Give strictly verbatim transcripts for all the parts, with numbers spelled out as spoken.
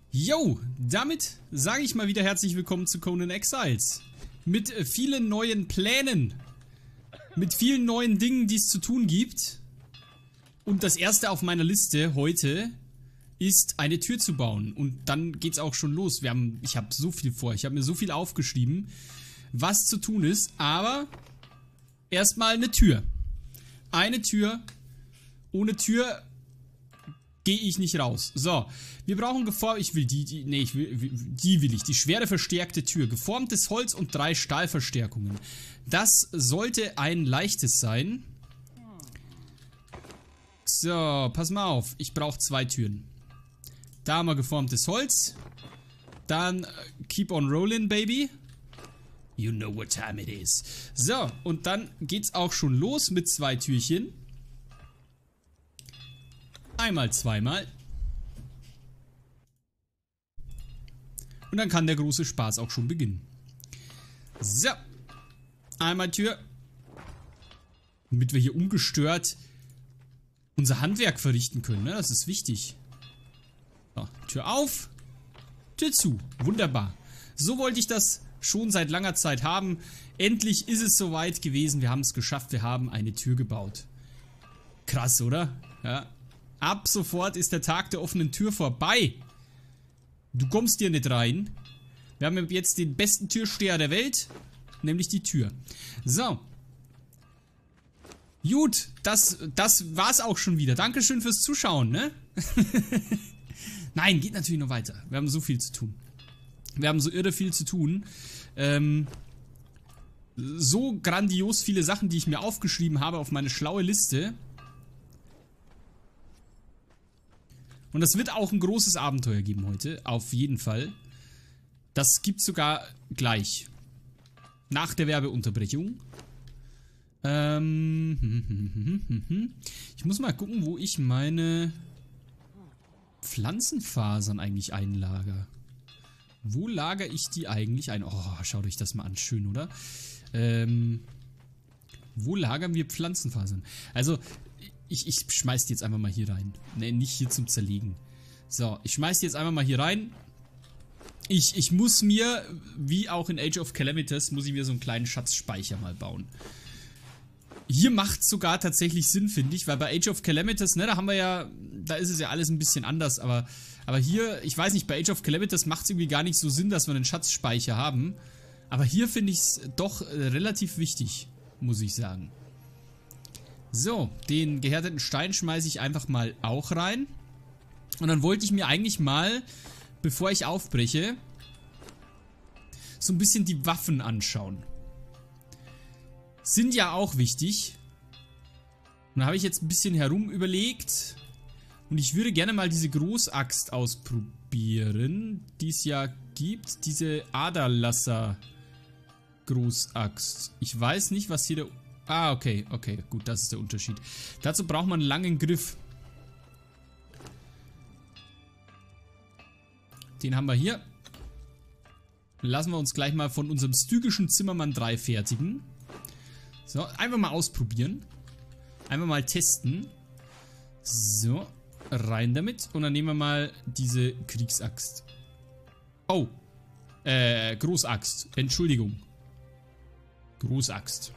Yo, damit sage ich mal wieder herzlich willkommen zu Conan Exiles. Mit äh, vielen neuen Plänen. Mit vielen neuen Dingen, die es zu tun gibt. Und das erste auf meiner Liste heute ist, eine Tür zu bauen. Und dann geht's auch schon los. Wir haben, ich habe so viel vor. Ich habe mir so viel aufgeschrieben, was zu tun ist. Aber erstmal eine Tür. Eine Tür. Ohne Tür gehe ich nicht raus. So, wir brauchen geformt, ich will die, die, nee, ich will, die will ich, die schwere verstärkte Tür. Geformtes Holz und drei Stahlverstärkungen. Das sollte ein leichtes sein. So, pass mal auf, ich brauche zwei Türen. Da haben wir geformtes Holz. Dann, keep on rolling, baby. You know what time it is. So, und dann geht's auch schon los mit zwei Türchen. Einmal, zweimal. Und dann kann der große Spaß auch schon beginnen. So. Einmal Tür. Damit wir hier ungestört unser Handwerk verrichten können, ne? Das ist wichtig. So, Tür auf. Tür zu. Wunderbar. So wollte ich das schon seit langer Zeit haben. Endlich ist es soweit gewesen. Wir haben es geschafft. Wir haben eine Tür gebaut. Krass, oder? Ja. Ab sofort ist der Tag der offenen Tür vorbei. Du kommst hier nicht rein. Wir haben jetzt den besten Türsteher der Welt, nämlich die Tür. So. Gut, das, das war's auch schon wieder. Dankeschön fürs Zuschauen, ne? Nein, geht natürlich noch weiter. Wir haben so viel zu tun. Wir haben so irre viel zu tun. Ähm, so grandios viele Sachen, die ich mir aufgeschrieben habe auf meine schlaue Liste. Und das wird auch ein großes Abenteuer geben heute, auf jeden Fall. Das gibt's sogar gleich. Nach der Werbeunterbrechung. Ähm, ich muss mal gucken, wo ich meine Pflanzenfasern eigentlich einlager. Wo lagere ich die eigentlich ein? Oh, schaut euch das mal an, schön, oder? Ähm, wo lagern wir Pflanzenfasern? Also, Ich, ich schmeiß die jetzt einfach mal hier rein. Ne, nicht hier zum Zerlegen. So, ich schmeiß die jetzt einfach mal hier rein. Ich, ich muss mir, wie auch in Age of Calamitas, muss ich mir so einen kleinen Schatzspeicher mal bauen. Hier macht es sogar tatsächlich Sinn, finde ich, weil bei Age of Calamitas, ne, da haben wir ja, da ist es ja alles ein bisschen anders, aber, aber hier, ich weiß nicht, bei Age of Calamitas macht es irgendwie gar nicht so Sinn, dass wir einen Schatzspeicher haben. Aber hier finde ich es doch äh, relativ wichtig, muss ich sagen. So, den gehärteten Stein schmeiße ich einfach mal auch rein. Und dann wollte ich mir eigentlich mal, bevor ich aufbreche, so ein bisschen die Waffen anschauen. Sind ja auch wichtig. Und da habe ich jetzt ein bisschen herum überlegt. Und ich würde gerne mal diese Großaxt ausprobieren, die es ja gibt. Diese Aderlasser Großaxt. Ich weiß nicht, was hier der... Ah, okay, okay, gut, das ist der Unterschied. Dazu braucht man einen langen Griff. Den haben wir hier. Lassen wir uns gleich mal von unserem stygischen Zimmermann drei fertigen. So, einfach mal ausprobieren. Einfach mal testen. So, rein damit. Und dann nehmen wir mal diese Kriegsaxt. Oh, äh, Großaxt. Entschuldigung. Großaxt.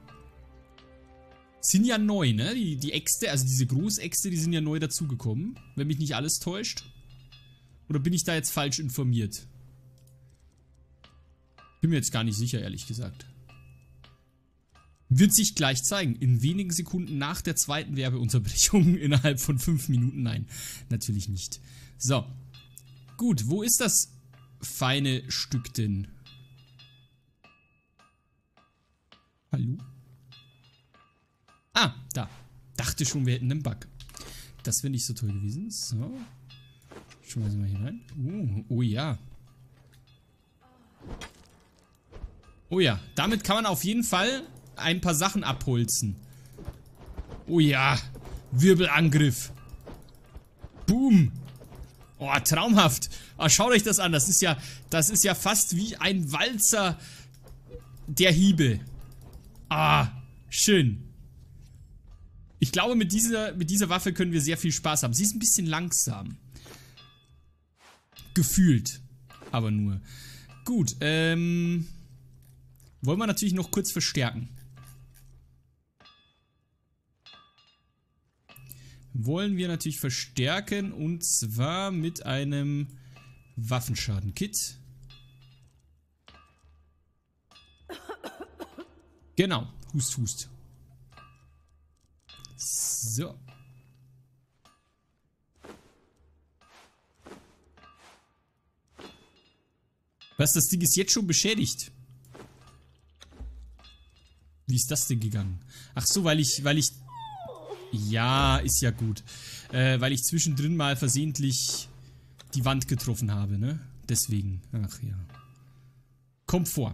Sind ja neu, ne? Die, die Äxte, also diese Großäxte, die sind ja neu dazugekommen. Wenn mich nicht alles täuscht. Oder bin ich da jetzt falsch informiert? Bin mir jetzt gar nicht sicher, ehrlich gesagt. Wird sich gleich zeigen. In wenigen Sekunden nach der zweiten Werbeunterbrechung. Innerhalb von fünf Minuten. Nein, natürlich nicht. So. Gut, wo ist das feine Stück denn? Hallo? Ah, da. Dachte schon, wir hätten einen Bug. Das wäre nicht so toll gewesen. So. Schmeißen wir hier rein. Uh, oh ja. Oh ja. Damit kann man auf jeden Fall ein paar Sachen abholzen. Oh ja. Wirbelangriff. Boom. Oh, traumhaft. Oh, schaut euch das an. Das ist ja, das ist ja fast wie ein Walzer der Hiebe. Ah, schön. Ich glaube, mit dieser, mit dieser Waffe können wir sehr viel Spaß haben. Sie ist ein bisschen langsam. Gefühlt. Aber nur. Gut, ähm... wollen wir natürlich noch kurz verstärken. Wollen wir natürlich verstärken und zwar mit einem Waffenschaden-Kit. Genau, hust, hust. So. Was, das Ding ist jetzt schon beschädigt? Wie ist das denn gegangen? Ach so, weil ich, weil ich... Ja, ist ja gut. Äh, weil ich zwischendrin mal versehentlich die Wand getroffen habe, ne? Deswegen. Ach ja. Kommt vor.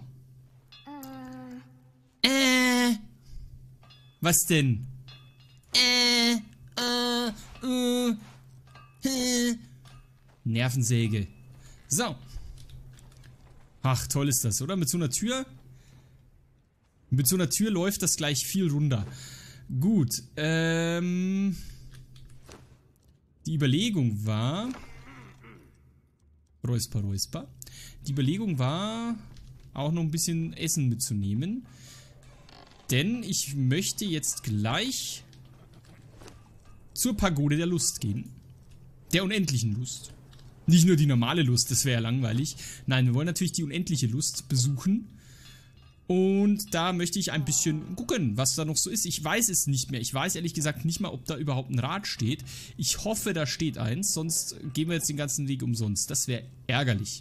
Äh. Was denn? Äh. Äh. Äh. Äh. Nervensäge. So. Ach, toll ist das, oder? Mit so einer Tür... Mit so einer Tür läuft das gleich viel runter. Gut, ähm... die Überlegung war... Räusper, Räusper. Die Überlegung war, auch noch ein bisschen Essen mitzunehmen. Denn ich möchte jetzt gleich zur Pagode der Lust gehen. Der unendlichen Lust. Nicht nur die normale Lust, das wäre ja langweilig. Nein, wir wollen natürlich die unendliche Lust besuchen. Und da möchte ich ein bisschen gucken, was da noch so ist. Ich weiß es nicht mehr. Ich weiß ehrlich gesagt nicht mal, ob da überhaupt ein Rad steht. Ich hoffe, da steht eins, sonst gehen wir jetzt den ganzen Weg umsonst. Das wäre ärgerlich.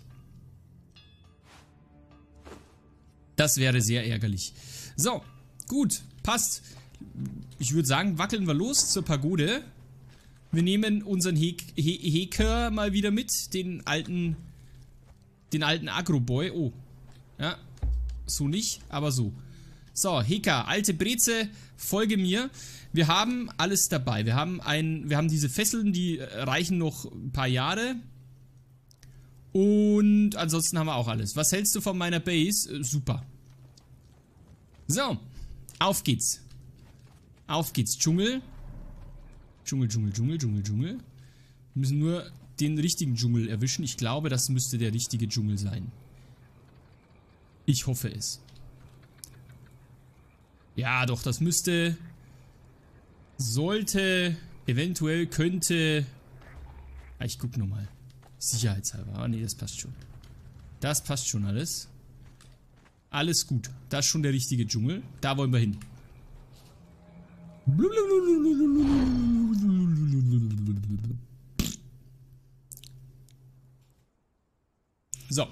Das wäre sehr ärgerlich. So, gut, passt. Ich würde sagen, wackeln wir los zur Pagode. Wir nehmen unseren He He Heker mal wieder mit. Den alten, den alten Agroboy. Oh, ja. So nicht, aber so. So, Heka, alte Breze, folge mir. Wir haben alles dabei. Wir haben ein, wir haben diese Fesseln, die reichen noch ein paar Jahre. Und ansonsten haben wir auch alles. Was hältst du von meiner Base? Äh, super. So, auf geht's. Auf geht's, Dschungel. Dschungel, Dschungel, Dschungel, Dschungel, Dschungel. Wir müssen nur den richtigen Dschungel erwischen. Ich glaube, das müsste der richtige Dschungel sein. Ich hoffe es. Ja, doch, das müsste... Sollte... Eventuell könnte... Ah, ich guck nochmal. Sicherheitshalber. Ah, nee, das passt schon. Das passt schon alles. Alles gut. Das ist schon der richtige Dschungel. Da wollen wir hin. So.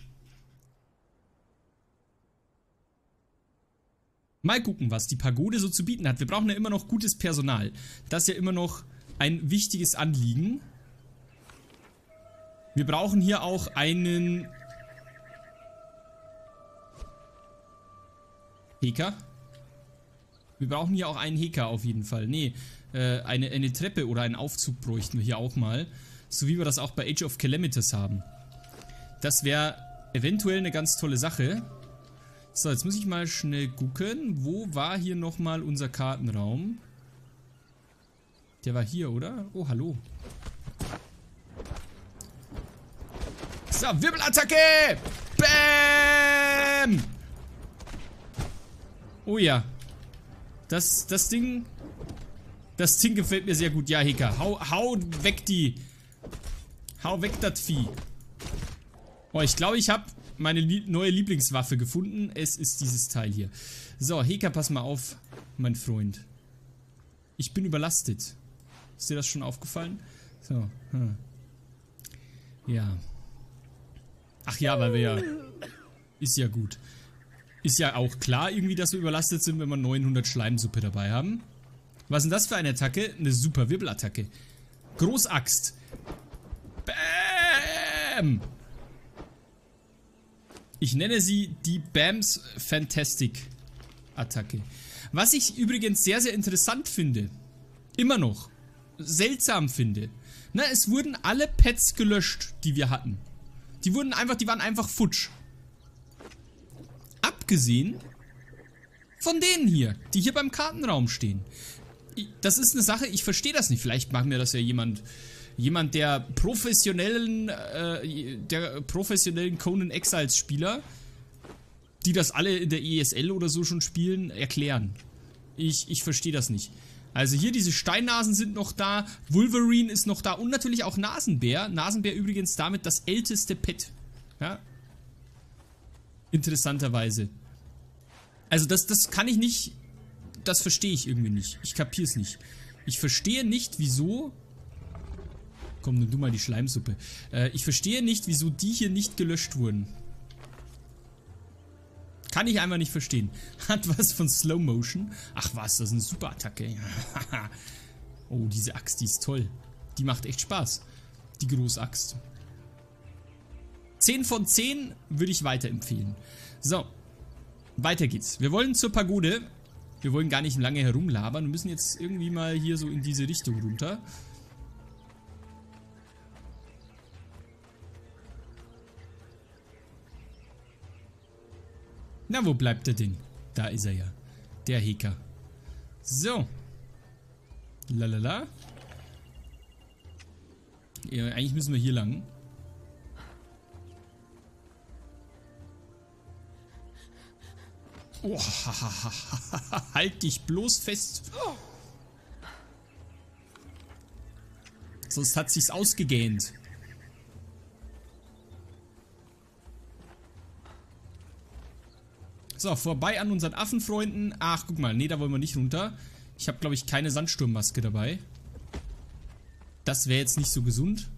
Mal gucken, was die Pagode so zu bieten hat. Wir brauchen ja immer noch gutes Personal. Das ist ja immer noch ein wichtiges Anliegen. Wir brauchen hier auch einen... Heker? Wir brauchen hier auch einen Heker auf jeden Fall. Nee, äh, eine, eine Treppe oder einen Aufzug bräuchten wir hier auch mal. So wie wir das auch bei Age of Calamitas haben. Das wäre eventuell eine ganz tolle Sache. So, jetzt muss ich mal schnell gucken. Wo war hier nochmal unser Kartenraum? Der war hier, oder? Oh, hallo. So, Wirbelattacke! Bäm! Oh ja. Das, das Ding... Das Ding gefällt mir sehr gut. Ja, Heka. Hau, hau weg die... Hau weg das Vieh. Oh, ich glaube, ich habe meine lie neue Lieblingswaffe gefunden. Es ist dieses Teil hier. So, Heka, pass mal auf, mein Freund. Ich bin überlastet. Ist dir das schon aufgefallen? So, hm. Ja. Ach ja, weil wir ja... Ist ja gut. Ist ja auch klar irgendwie, dass wir überlastet sind, wenn wir neunhundert Schleimsuppe dabei haben. Was ist denn das für eine Attacke? Eine super Wirbelattacke. Großaxt. Bäm! Ich nenne sie die Bams Fantastic Attacke. Was ich übrigens sehr, sehr interessant finde, immer noch, seltsam finde, na, es wurden alle Pets gelöscht, die wir hatten. Die wurden einfach, die waren einfach futsch. Abgesehen von denen hier, die hier beim Kartenraum stehen. Das ist eine Sache, ich verstehe das nicht. Vielleicht mag mir das ja jemand jemand der professionellen, äh, der professionellen Conan Exiles Spieler, die das alle in der E S L oder so schon spielen, erklären. Ich, ich verstehe das nicht. Also hier diese Steinnasen sind noch da, Wolverine ist noch da und natürlich auch Nasenbär. Nasenbär übrigens damit das älteste Pet. Ja. Interessanterweise. Also das, das kann ich nicht, das verstehe ich irgendwie nicht. Ich kapiere es nicht. Ich verstehe nicht, wieso... Komm, nimm du mal die Schleimsuppe. Äh, ich verstehe nicht, wieso die hier nicht gelöscht wurden. Kann ich einfach nicht verstehen. Hat was von Slow Motion. Ach was, das ist eine super Attacke. Oh, diese Axt, die ist toll. Die macht echt Spaß. Die Großaxt. zehn von zehn würde ich weiterempfehlen. So. Weiter geht's. Wir wollen zur Pagode. Wir wollen gar nicht lange herumlabern. Wir müssen jetzt irgendwie mal hier so in diese Richtung runter. Na, wo bleibt er denn? Da ist er ja. Der Hacker. So. Lalala. Ja, eigentlich müssen wir hier lang. Oh, halt dich bloß fest. Sonst hat sich's ausgegähnt. So, vorbei an unseren Affenfreunden. Ach, guck mal. Nee, da wollen wir nicht runter. Ich habe, glaube ich, keine Sandsturmmaske dabei. Das wäre jetzt nicht so gesund.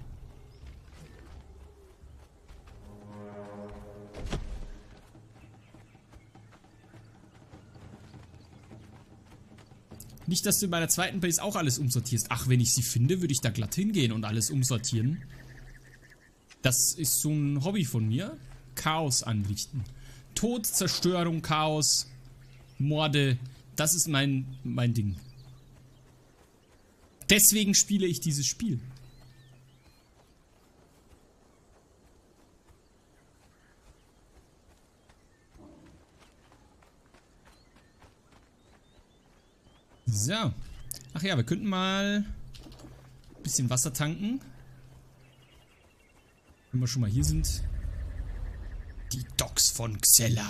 Nicht, dass du in meiner zweiten Base auch alles umsortierst. Ach, wenn ich sie finde, würde ich da glatt hingehen und alles umsortieren. Das ist so ein Hobby von mir. Chaos anrichten. Tod, Zerstörung, Chaos, Morde. Das ist mein, mein Ding. Deswegen spiele ich dieses Spiel. So. Ach ja, wir könnten mal ein bisschen Wasser tanken. Wenn wir schon mal hier sind. Die Docks von Xella.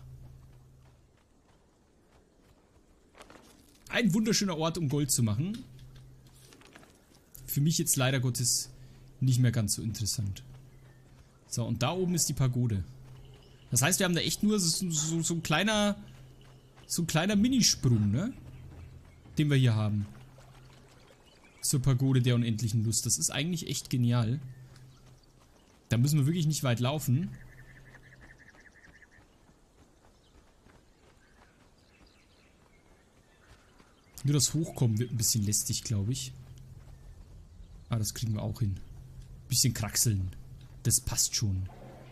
Ein wunderschöner Ort, um Gold zu machen. Für mich jetzt leider Gottes nicht mehr ganz so interessant. So, und da oben ist die Pagode. Das heißt, wir haben da echt nur so, so, so ein kleiner, so ein kleiner Minisprung, ne? Den wir hier haben. Zur Pagode der unendlichen Lust. Das ist eigentlich echt genial. Da müssen wir wirklich nicht weit laufen. Nur das Hochkommen wird ein bisschen lästig, glaube ich. Ah, das kriegen wir auch hin. Bisschen kraxeln. Das passt schon.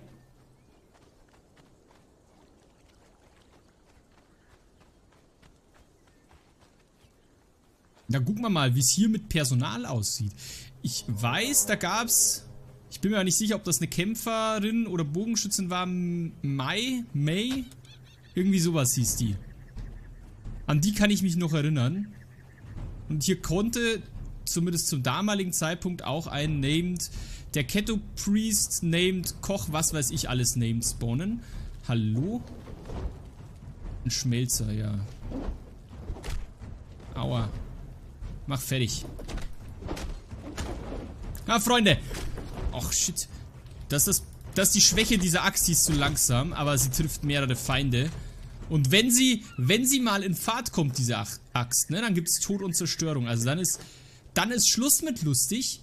Na, gucken wir mal, wie es hier mit Personal aussieht. Ich weiß, da gab's... Ich bin mir nicht sicher, ob das eine Kämpferin oder Bogenschützin war. Mai? May? Irgendwie sowas hieß die. An die kann ich mich noch erinnern. Und hier konnte, zumindest zum damaligen Zeitpunkt, auch ein Named, der Keto Priest, Named Koch, was weiß ich alles, Named spawnen. Hallo? Ein Schmelzer, ja. Aua. Mach fertig. Ah, Freunde. Och, shit. Das ist, das ist die Schwäche dieser Axt, die ist zu langsam, aber sie trifft mehrere Feinde. Und wenn sie, wenn sie mal in Fahrt kommt, diese Axt, ne, dann gibt es Tod und Zerstörung. Also dann ist, dann ist Schluss mit lustig.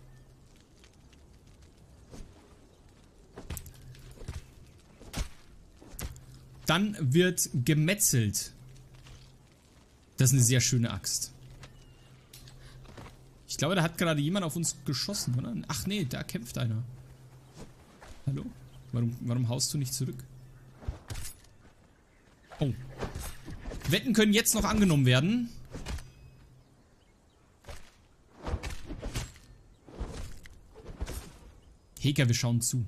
Dann wird gemetzelt. Das ist eine sehr schöne Axt. Ich glaube, da hat gerade jemand auf uns geschossen, oder? Ach nee, da kämpft einer. Hallo? Warum, warum haust du nicht zurück? Oh. Wetten können jetzt noch angenommen werden. Hacker, wir schauen zu.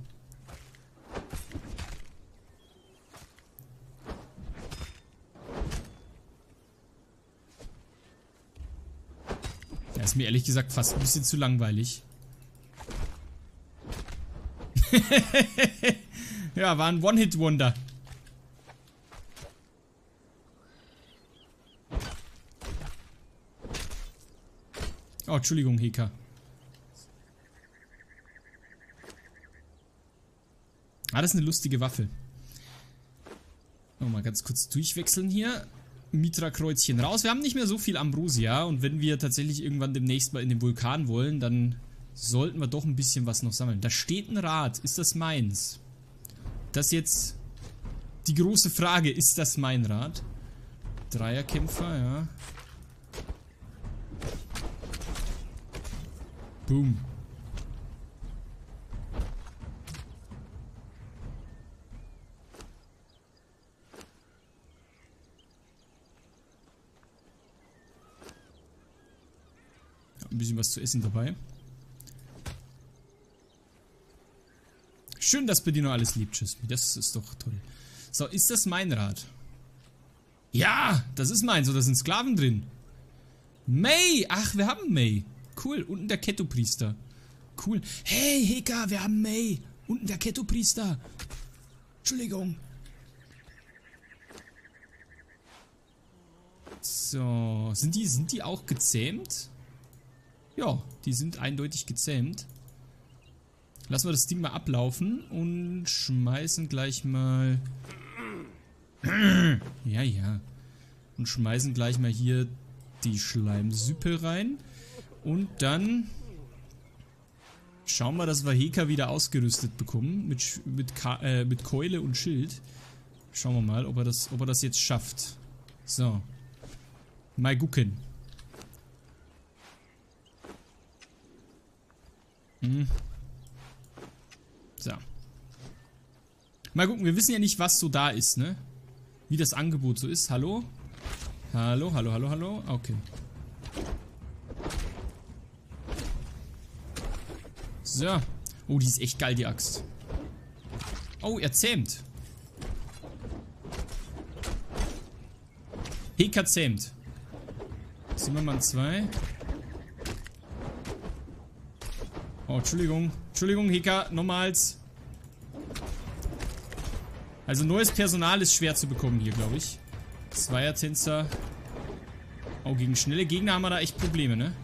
mir ehrlich gesagt fast ein bisschen zu langweilig. Ja, war ein One-Hit-Wonder. Oh, Entschuldigung, Heka. Ah, das ist eine lustige Waffe. Nochmal ganz kurz durchwechseln hier. Mitra-Kreuzchen raus. Wir haben nicht mehr so viel Ambrosia. Und wenn wir tatsächlich irgendwann demnächst mal in den Vulkan wollen, dann sollten wir doch ein bisschen was noch sammeln. Da steht ein Rad. Ist das meins? Das ist jetzt die große Frage. Ist das mein Rad? Dreierkämpfer, ja. Boom. Ein bisschen was zu essen dabei. Schön, dass Bediener alles liebt, tschüss. Das ist doch toll. So, ist das mein Rad? Ja, das ist meins. So, da sind Sklaven drin. May! Ach, wir haben May. Cool. Unten der Ketto-Priester. Cool. Hey, Heka, wir haben May. Unten der Ketto-Priester. Entschuldigung. So, sind die, sind die auch gezähmt? Ja, die sind eindeutig gezähmt. Lassen wir das Ding mal ablaufen und schmeißen gleich mal... Ja, ja. Und schmeißen gleich mal hier die Schleimsuppe rein. Und dann schauen wir, dass wir Heka wieder ausgerüstet bekommen. Mit, mit, äh, mit Keule und Schild. Schauen wir mal, ob er das, ob er das jetzt schafft. So. Mal gucken. Hm. So. Mal gucken, wir wissen ja nicht, was so da ist, ne? Wie das Angebot so ist. Hallo? Hallo, hallo, hallo, hallo? Okay. So. Oh, die ist echt geil, die Axt. Oh, er zähmt. Heka zähmt. Zimmermann zwei. Oh, Entschuldigung. Entschuldigung, Heka, nochmals. Also neues Personal ist schwer zu bekommen hier, glaube ich. Zweiertänzer. Oh, gegen schnelle Gegner haben wir da echt Probleme, ne?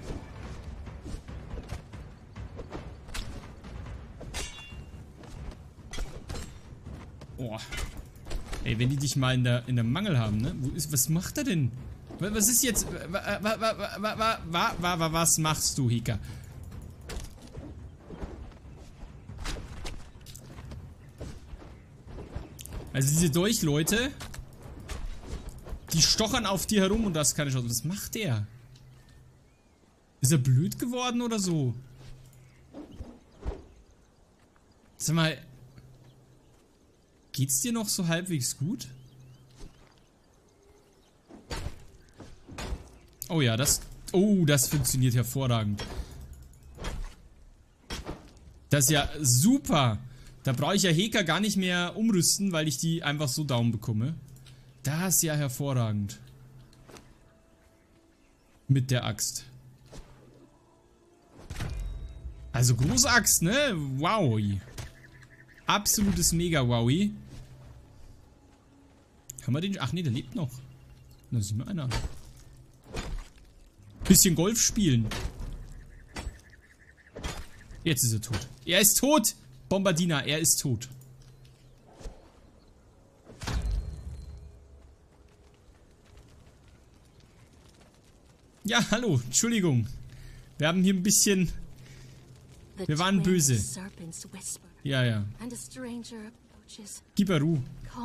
Oh. Ey, wenn die dich mal in der, in der Mangel haben, ne? Wo ist, was macht er denn? Was ist jetzt? Wa, wa, wa, wa, wa, wa, wa, wa, was machst du, Heka? Also diese Dolchleute, die stochern auf dir herum und das ist keine Chance. Was macht der? Ist er blöd geworden oder so? Sag mal, geht's dir noch so halbwegs gut? Oh ja, das... Oh, das funktioniert hervorragend. Das ist ja super. Da brauche ich ja Heka gar nicht mehr umrüsten, weil ich die einfach so down bekomme. Das ist ja hervorragend. Mit der Axt. Also große Axt, ne? Wow. Absolutes Mega-Wowi. Haben wir den... Ach nee, der lebt noch. Da sieht man einer. Bisschen Golf spielen. Jetzt ist er tot. Er ist tot! Bombardina, er ist tot. Ja, hallo, Entschuldigung. Wir haben hier ein bisschen... Wir waren böse. Ja, ja. Gibaru.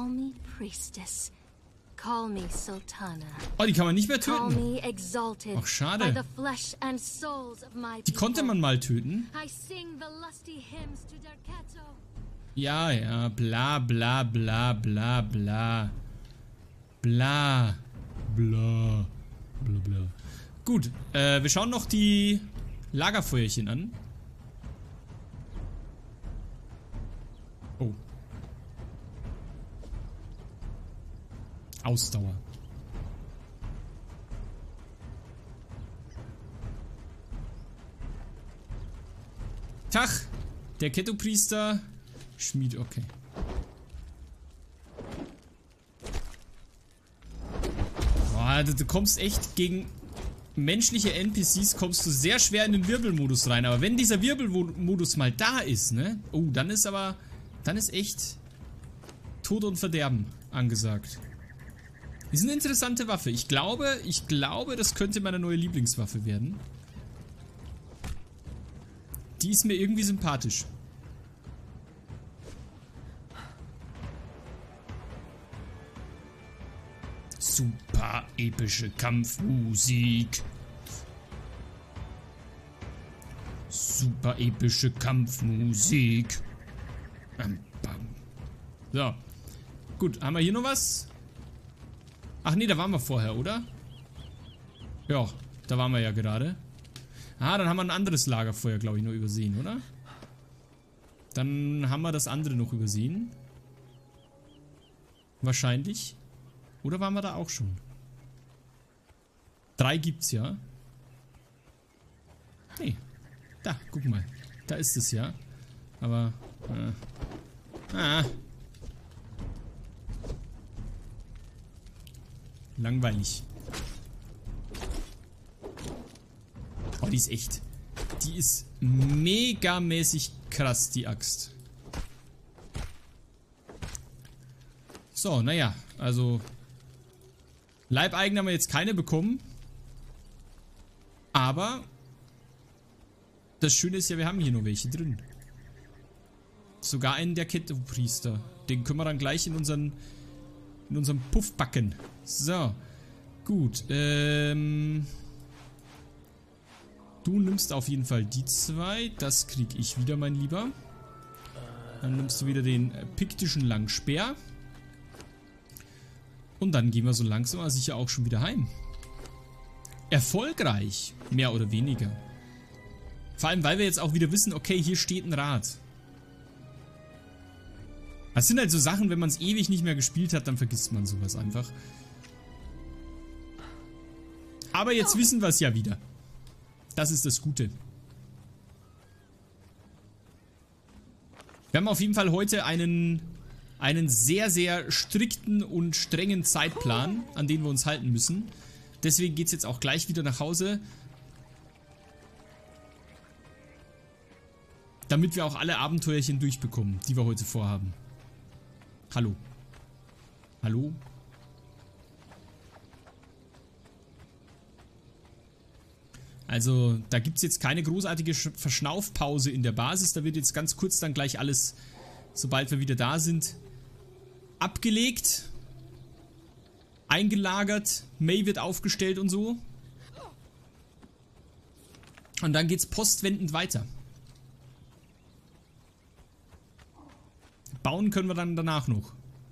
Oh, die kann man nicht mehr töten. Ach, schade. Die konnte man mal töten. Ja, ja, bla bla bla bla bla. Bla. Bla. Bla bla. Gut, äh, wir schauen noch die Lagerfeuerchen an. Oh. Ausdauer. Tag! Der Ketto-Priester. Schmied, okay. Boah, du, du kommst echt gegen menschliche N P Cs, kommst du sehr schwer in den Wirbelmodus rein. Aber wenn dieser Wirbelmodus mal da ist, ne? Oh, dann ist aber... Dann ist echt Tod und Verderben angesagt. Ist eine interessante Waffe. Ich glaube, ich glaube, das könnte meine neue Lieblingswaffe werden. Die ist mir irgendwie sympathisch. Super epische Kampfmusik. Super epische Kampfmusik. So. Gut, haben wir hier noch was? Ach nee, da waren wir vorher, oder? Ja, da waren wir ja gerade. Ah, dann haben wir ein anderes Lagerfeuer, glaube ich, noch übersehen, oder? Dann haben wir das andere noch übersehen. Wahrscheinlich. Oder waren wir da auch schon? Drei gibt's ja. Nee. Da, guck mal. Da ist es ja. Aber... Äh, ah. Langweilig. Oh, die ist echt. Die ist megamäßig krass, die Axt. So, naja. Also... Leibeigen haben wir jetzt keine bekommen. Aber... Das Schöne ist ja, wir haben hier noch welche drin. Sogar einen der Ketto-Priester. Den können wir dann gleich in unseren... In unserem Puff backen. So. Gut. Ähm... Du nimmst auf jeden Fall die zwei. Das krieg ich wieder, mein Lieber. Dann nimmst du wieder den äh, piktischen Langspeer. Und dann gehen wir so langsam aber sicher auch schon wieder heim. Erfolgreich. Mehr oder weniger. Vor allem, weil wir jetzt auch wieder wissen, okay, hier steht ein Rad. Das sind halt so Sachen, wenn man es ewig nicht mehr gespielt hat, dann vergisst man sowas einfach. Aber jetzt wissen wir es ja wieder. Das ist das Gute. Wir haben auf jeden Fall heute einen, einen sehr, sehr strikten und strengen Zeitplan, an den wir uns halten müssen. Deswegen geht es jetzt auch gleich wieder nach Hause. Damit wir auch alle Abenteuerchen durchbekommen, die wir heute vorhaben. Hallo. Hallo? Also, da gibt es jetzt keine großartige Verschnaufpause in der Basis. Da wird jetzt ganz kurz dann gleich alles, sobald wir wieder da sind, abgelegt, eingelagert, May wird aufgestellt und so. Und dann geht's postwendend weiter. Bauen können wir dann danach noch.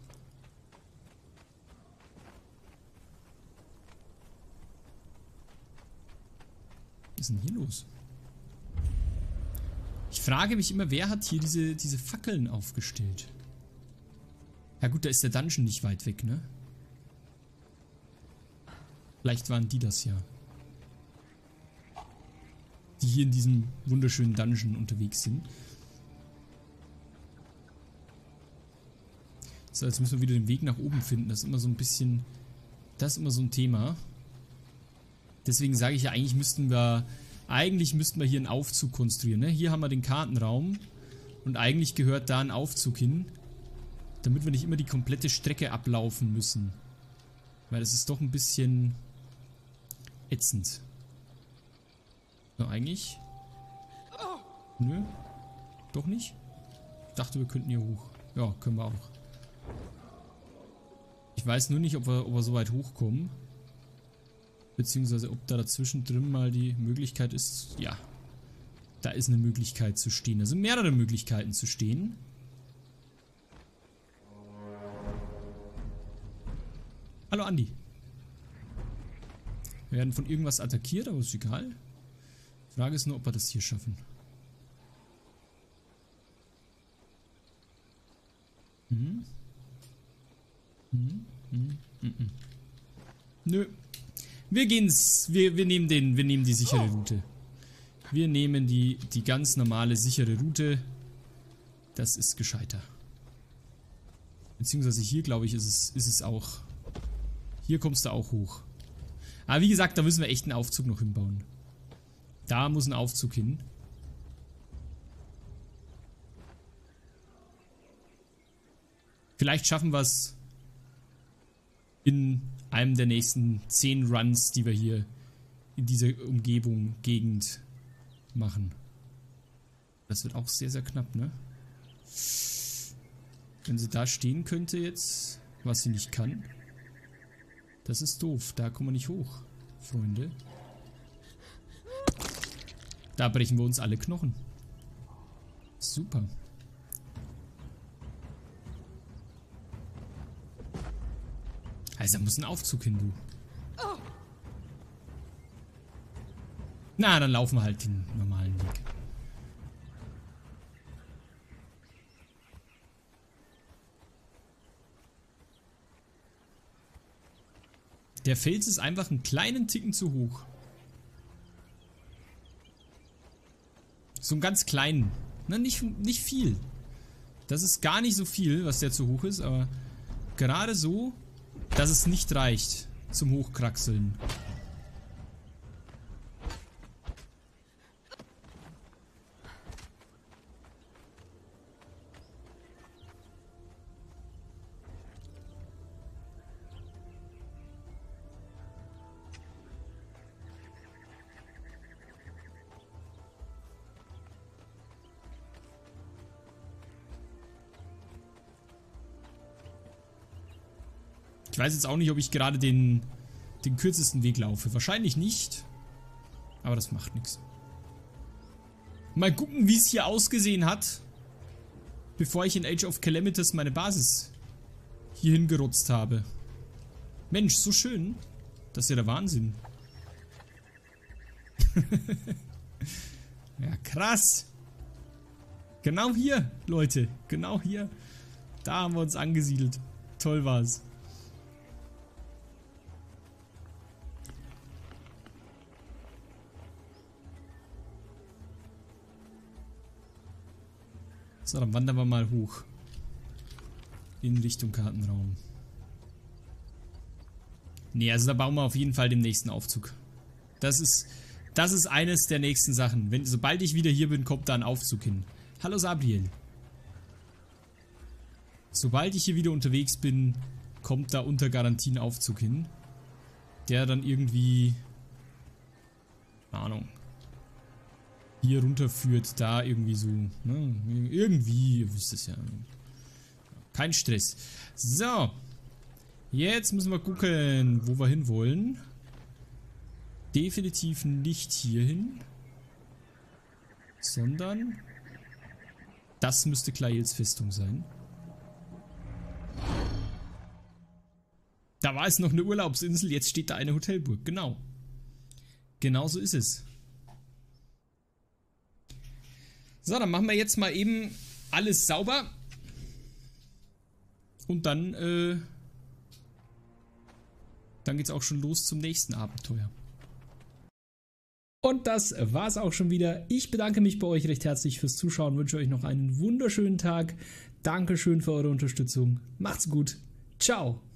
Was ist denn hier los? Ich frage mich immer, wer hat hier diese, diese Fackeln aufgestellt? Ja gut, da ist der Dungeon nicht weit weg, ne? Vielleicht waren die das ja. Die hier in diesem wunderschönen Dungeon unterwegs sind. So, jetzt müssen wir wieder den Weg nach oben finden. Das ist immer so ein bisschen... Das ist immer so ein Thema. Deswegen sage ich ja, eigentlich müssten wir... Eigentlich müssten wir hier einen Aufzug konstruieren. Ne? Hier haben wir den Kartenraum. Und eigentlich gehört da ein Aufzug hin. Damit wir nicht immer die komplette Strecke ablaufen müssen. Weil das ist doch ein bisschen... ätzend. So, eigentlich... Nö. Doch nicht? Ich dachte, wir könnten hier hoch. Ja, können wir auch. Ich weiß nur nicht, ob wir, ob wir so weit hochkommen. Beziehungsweise, ob da dazwischen drin mal die Möglichkeit ist. Ja. Da ist eine Möglichkeit zu stehen. Da sind mehrere Möglichkeiten zu stehen. Hallo Andi. Wir werden von irgendwas attackiert, aber ist egal. Die Frage ist nur, ob wir das hier schaffen. Mhm. Mhm. Mhm. Mhm. Nö. Wir gehen's. Wir, wir nehmen den, wir nehmen die sichere Route. Wir nehmen die, die ganz normale, sichere Route. Das ist gescheiter. Beziehungsweise hier, glaube ich, ist es, ist es auch... Hier kommst du auch hoch. Aber wie gesagt, da müssen wir echt einen Aufzug noch hinbauen. Da muss ein Aufzug hin. Vielleicht schaffen wir es in einem der nächsten zehn Runs, die wir hier in dieser Umgebung, Gegend machen. Das wird auch sehr, sehr knapp, ne? Wenn sie da stehen könnte jetzt, was sie nicht kann. Das ist doof. Da kommen wir nicht hoch, Freunde. Da brechen wir uns alle Knochen. Super. Also da muss ein Aufzug hin, du. Na, dann laufen wir halt den normalen Weg. Der Fels ist einfach einen kleinen Ticken zu hoch. So einen ganz kleinen. Na, nicht, nicht viel. Das ist gar nicht so viel, was der zu hoch ist, aber gerade so, dass es nicht reicht zum Hochkraxeln. Ich weiß jetzt auch nicht, ob ich gerade den, den kürzesten Weg laufe. Wahrscheinlich nicht. Aber das macht nichts. Mal gucken, wie es hier ausgesehen hat, bevor ich in Age of Calamitas meine Basis hierhin gerotzt habe. Mensch, so schön. Das ist ja der Wahnsinn. Ja, krass. Genau hier, Leute. Genau hier. Da haben wir uns angesiedelt. Toll war's. So, dann wandern wir mal hoch. In Richtung Kartenraum. Nee, also da bauen wir auf jeden Fall den nächsten Aufzug. Das ist, das ist eines der nächsten Sachen. Wenn, sobald ich wieder hier bin, kommt da ein Aufzug hin. Hallo Sabriel. Sobald ich hier wieder unterwegs bin, kommt da unter Garantie ein Aufzug hin. Der dann irgendwie... keine Ahnung. Hier runterführt, da irgendwie so. Ne? Irgendwie, ihr wisst es ja. Kein Stress. So. Jetzt müssen wir gucken, wo wir hin wollen. Definitiv nicht hierhin. Sondern das müsste Clails Festung sein. Da war es noch eine Urlaubsinsel, jetzt steht da eine Hotelburg. Genau. Genau so ist es. So, dann machen wir jetzt mal eben alles sauber. Und dann, äh, dann geht's auch schon los zum nächsten Abenteuer. Und das war's auch schon wieder. Ich bedanke mich bei euch recht herzlich fürs Zuschauen, wünsche euch noch einen wunderschönen Tag. Dankeschön für eure Unterstützung. Macht's gut. Ciao.